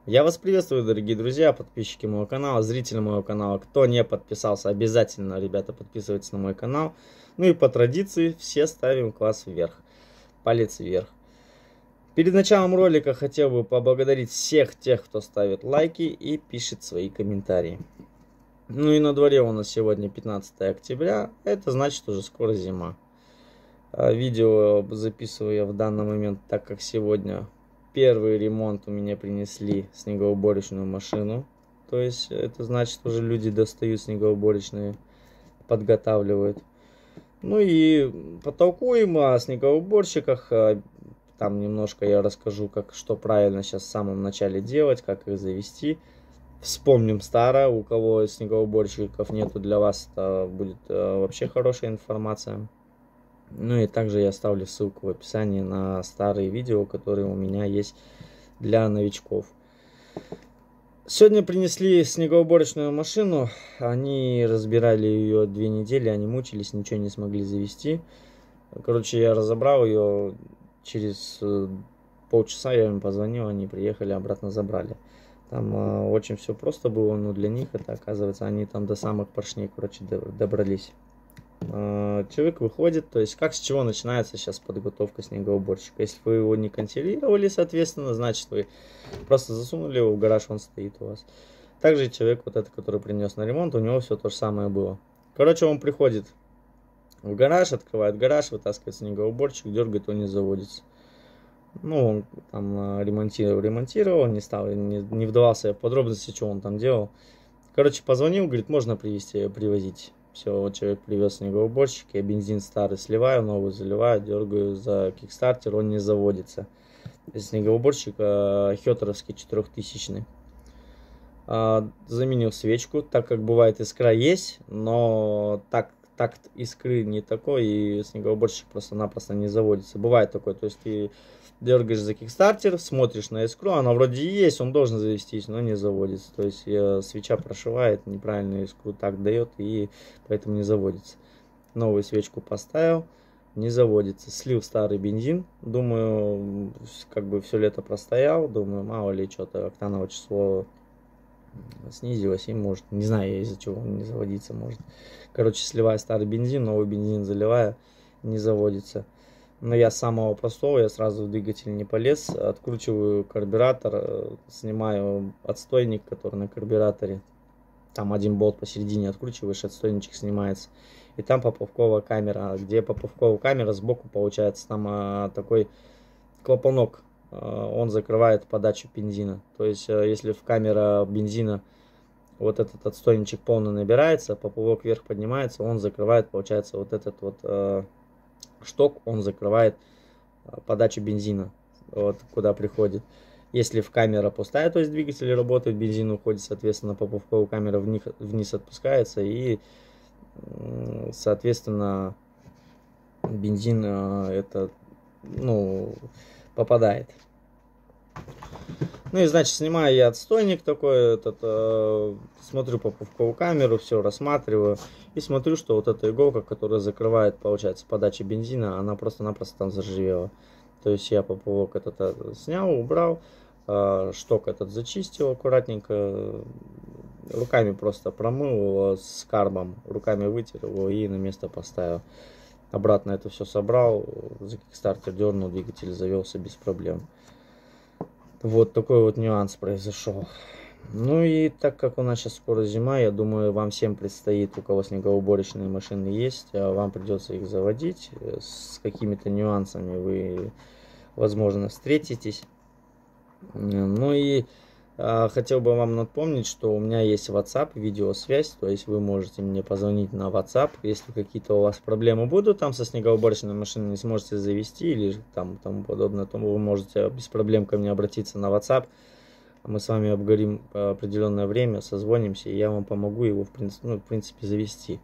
Я вас приветствую, дорогие друзья, подписчики моего канала, зрители моего канала. Кто не подписался, обязательно, ребята, подписывайтесь на мой канал. Ну и по традиции все ставим класс вверх, палец вверх. Перед началом ролика хотел бы поблагодарить всех тех, кто ставит лайки и пишет свои комментарии. Ну и на дворе у нас сегодня 15 октября, это значит уже скоро зима. Видео записываю я в данный момент, так как сегодня первый ремонт у меня принесли снегоуборочную машину. То есть это значит, уже люди достают снегоуборочные, подготавливают. Ну и потолкуем о снегоуборщиках. Там немножко я расскажу, что правильно сейчас в самом начале делать, как их завести. Вспомним старое, у кого снегоуборщиков нету, для вас это будет вообще хорошая информация. Ну и также я оставлю ссылку в описании на старые видео, которые у меня есть для новичков. Сегодня принесли снегоуборочную машину. Они разбирали ее 2 недели, они мучились, ничего не смогли завести. Короче, я разобрал ее, через полчаса я им позвонил, они приехали, обратно забрали. Там очень все просто было, но для них это, оказывается, они там до самых поршней, короче, добрались. Человек выходит, то есть с чего начинается сейчас подготовка снегоуборщика. Если вы его не консервировали, соответственно, значит вы просто засунули его в гараж, он стоит у вас. Также человек вот этот, который принес на ремонт, у него все то же самое было. Короче, он приходит в гараж, открывает гараж, вытаскивает снегоуборщик, дергает, он не заводится. Ну, он там ремонтировал, не стал, не вдавался в подробности, что он там делал. Короче, позвонил, говорит, можно привозить. Все, вот человек привез снегоуборщик, я бензин старый сливаю, новый заливаю, дергаю за кикстартер, он не заводится. Снегоуборщик хётеровский 4000. Заменил свечку, так как бывает искра есть, но такт искры не такой, и снегоуборщик просто-напросто не заводится. Бывает такое, то есть ты дергаешь за кикстартер, смотришь на искру, она вроде есть, он должен завестись, но не заводится. То есть свеча прошивает, неправильную искру так дает, и поэтому не заводится. Новую свечку поставил, не заводится. Слил старый бензин, думаю, как бы все лето простоял, думаю, мало ли что-то, октановое число снизилось, и может, не знаю из-за чего он не заводится, может. Короче, сливаю старый бензин, новый бензин заливаю, не заводится. Но я с самого простого, я сразу в двигатель не полез, откручиваю карбюратор, снимаю отстойник, который на карбюраторе. Там один болт посередине откручиваешь, отстойничек снимается. И там поплавковая камера, где поплавковая камера сбоку получается, там такой клапанок, он закрывает подачу бензина. То есть, если в камера бензина вот этот отстойничек полный набирается, поплавок вверх поднимается, он закрывает, получается, вот этот вот шток, он закрывает подачу бензина, вот куда приходит. Если в камера пустая, то есть двигатель работает, бензин уходит, соответственно, поплавковая камера вниз отпускается, и, соответственно, бензин попадает. Ну и значит, снимаю я отстойник такой, смотрю поплавковую камеру, все рассматриваю. И смотрю, что вот эта иголка, которая закрывает, получается, подачу бензина, она просто-напросто там заржавела. То есть я поплавок снял, убрал, шток этот зачистил аккуратненько, руками просто промыл его с карбом, руками вытер его и на место поставил. Обратно это все собрал, за кикстартер дернул, двигатель завелся без проблем. Вот такой вот нюанс произошел. Ну и так как у нас сейчас скоро зима, я думаю, вам всем предстоит, у кого снегоуборочные машины есть, вам придется их заводить. С какими-то нюансами вы, возможно, встретитесь. Ну и хотел бы вам напомнить, что у меня есть WhatsApp, видеосвязь, то есть вы можете мне позвонить на WhatsApp, если какие-то у вас проблемы будут там со снегоуборочной машиной, не сможете завести или там тому подобное, то вы можете без проблем ко мне обратиться на WhatsApp, мы с вами обговорим определенное время, созвонимся, и я вам помогу его в принципе завести.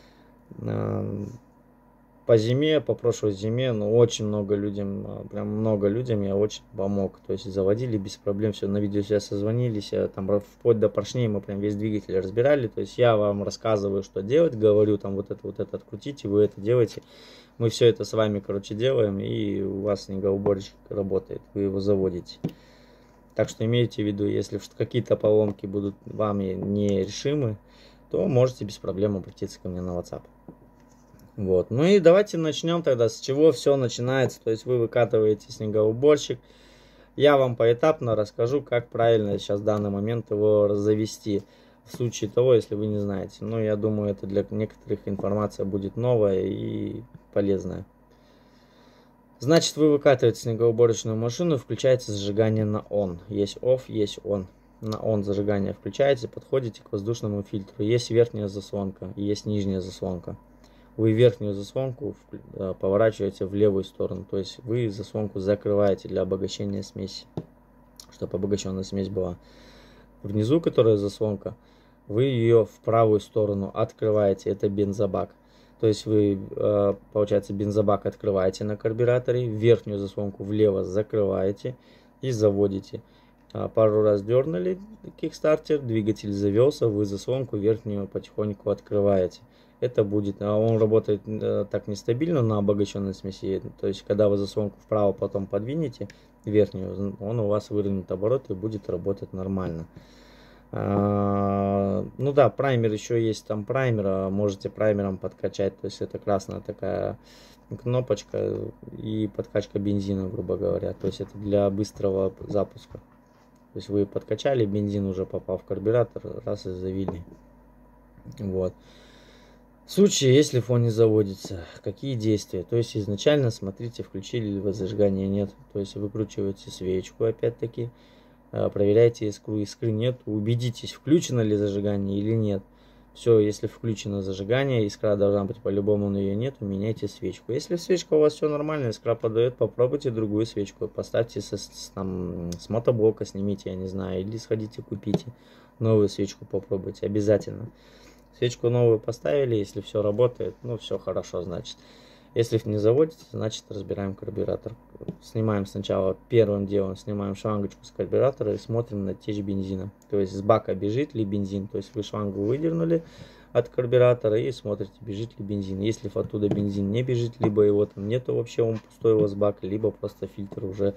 По зиме, по прошлой зиме, очень много людям, прям много людям я очень помог. То есть заводили без проблем, все на видеосвязь созвонились, там вплоть до поршней мы прям весь двигатель разбирали. То есть я вам рассказываю, что делать, говорю, там вот это открутите, вы это делаете. Мы все это с вами, короче, делаем, и у вас снегоуборщик работает, вы его заводите. Так что имейте в виду, если какие-то поломки будут вами нерешимы, то можете без проблем обратиться ко мне на WhatsApp. Вот. Ну и давайте начнем тогда, с чего все начинается. То есть вы выкатываете снегоуборщик. Я вам поэтапно расскажу, как правильно сейчас в данный момент его завести. В случае того, если вы не знаете. Ну, я думаю, это для некоторых информация будет новая и полезная. Значит, вы выкатываете снегоуборочную машину, включаете зажигание на ON. Есть OFF, есть ON. На ON зажигание включаете, подходите к воздушному фильтру. Есть верхняя заслонка, есть нижняя заслонка. Вы верхнюю заслонку поворачиваете в левую сторону. То есть вы заслонку закрываете для обогащения смеси. Чтобы обогащенная смесь была. Внизу, которая заслонка, вы ее в правую сторону открываете. Это бензобак. То есть вы, получается, бензобак открываете на карбюраторе, верхнюю заслонку влево закрываете и заводите. Пару раз дернули кикстартер, двигатель завелся, вы заслонку верхнюю потихоньку открываете. Это будет, он работает так нестабильно на обогащенной смеси, то есть когда вы заслонку вправо потом подвинете, верхнюю, он у вас выровняет обороты и будет работать нормально. Ну да, праймер еще есть, там праймер, можете праймером подкачать, то есть это красная такая кнопочка и подкачка бензина, грубо говоря, то есть это для быстрого запуска. То есть вы подкачали, бензин уже попал в карбюратор, раз и завели. Вот. В случае, если фон не заводится, какие действия? То есть изначально смотрите, включили ли вы зажигание, нет. То есть выкручиваете свечку опять-таки. Проверяйте искру нет, убедитесь, включено ли зажигание или нет. Все, если включено зажигание, искра должна быть по-любому, но ее нет, меняйте свечку. Если свечка у вас все нормально, искра подает, попробуйте другую свечку, поставьте с мотоблока, снимите, я не знаю, или сходите купите новую свечку, попробуйте, обязательно. Свечку новую поставили, если все работает, ну все хорошо, значит. Если не заводится, значит разбираем карбюратор. Снимаем сначала, первым делом снимаем шлангочку с карбюратора и смотрим на течь бензина. То есть с бака бежит ли бензин. То есть вы шлангу выдернули от карбюратора и смотрите, бежит ли бензин. Если оттуда бензин не бежит, либо его там нету вообще, он пустой у вас бак, либо просто фильтр уже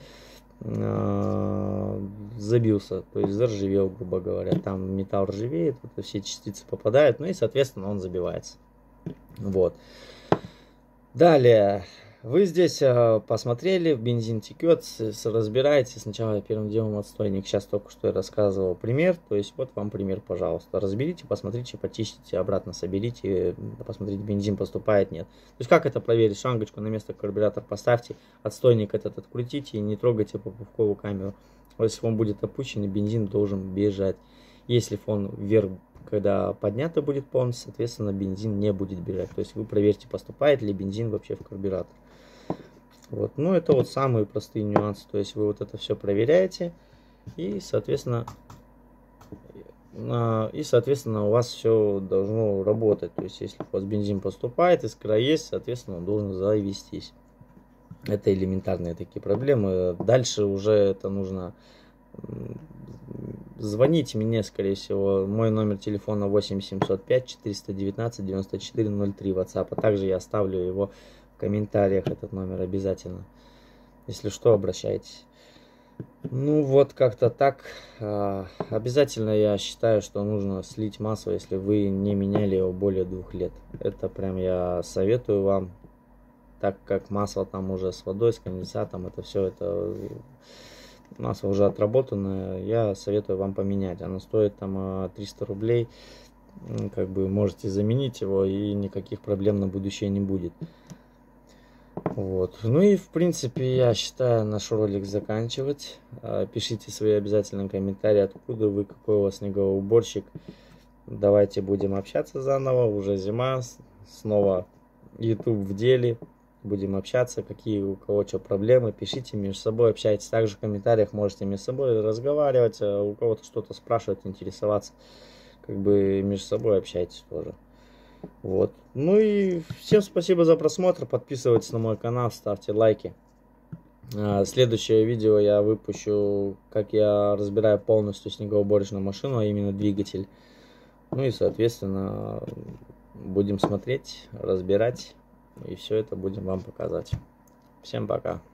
забился, то есть заржавел, грубо говоря. Там металл ржавеет, это все частицы попадают, ну и соответственно он забивается. Вот. Далее, вы здесь посмотрели, бензин текет, разбираете. Сначала первым делом отстойник, сейчас только что я рассказывал пример, то есть вот вам пример, пожалуйста. Разберите, посмотрите, почистите, обратно соберите, посмотрите, бензин поступает, нет. То есть как это проверить? Шлангочку на место карбюратор поставьте, отстойник этот открутите и не трогайте попутковую камеру. Если он будет опущен, бензин должен бежать. Если фон вверх, когда поднято будет полностью, соответственно, бензин не будет бежать. То есть вы проверьте, поступает ли бензин вообще в карбюратор. Вот. Ну, это вот самые простые нюансы. То есть вы вот это все проверяете, и, соответственно, у вас все должно работать. То есть, если у вас бензин поступает, искра есть, соответственно, он должен завестись. Это элементарные такие проблемы. Дальше уже это нужно... Звоните мне, скорее всего. Мой номер телефона 8 705 419 94 03 WhatsApp. А также я оставлю его в комментариях, этот номер обязательно. Если что, обращайтесь. Ну вот как-то так. Обязательно я считаю, что нужно слить масло, если вы не меняли его более 2 лет. Это прям я советую вам. Так как масло там уже с водой, с конденсатом, это все это... Масло уже отработанное, я советую вам поменять. Оно стоит там 300 рублей. Как бы можете заменить его, и никаких проблем на будущее не будет. Вот. Ну и в принципе я считаю наш ролик заканчивать. Пишите свои обязательно комментарии, откуда вы, какой у вас снегоуборщик. Давайте будем общаться заново. Уже зима, снова YouTube в деле. Будем общаться, какие у кого что проблемы, пишите между собой, общайтесь. Также в комментариях можете между собой разговаривать, у кого-то что-то спрашивать, интересоваться. Как бы между собой общайтесь тоже. Вот. Ну и всем спасибо за просмотр, подписывайтесь на мой канал, ставьте лайки. Следующее видео я выпущу, как я разбираю полностью снегоуборочную машину, а именно двигатель. Ну и соответственно будем смотреть, разбирать. И все это будем вам показать. Всем пока.